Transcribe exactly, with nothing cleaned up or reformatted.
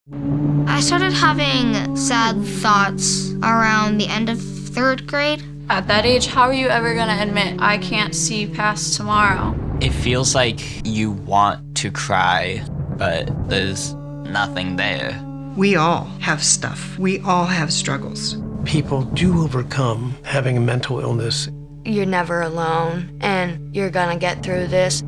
I started having sad thoughts around the end of third grade. At that age, how are you ever gonna admit, I can't see past tomorrow? It feels like you want to cry, but there's nothing there. We all have stuff. We all have struggles. People do overcome having a mental illness. You're never alone, and you're gonna get through this.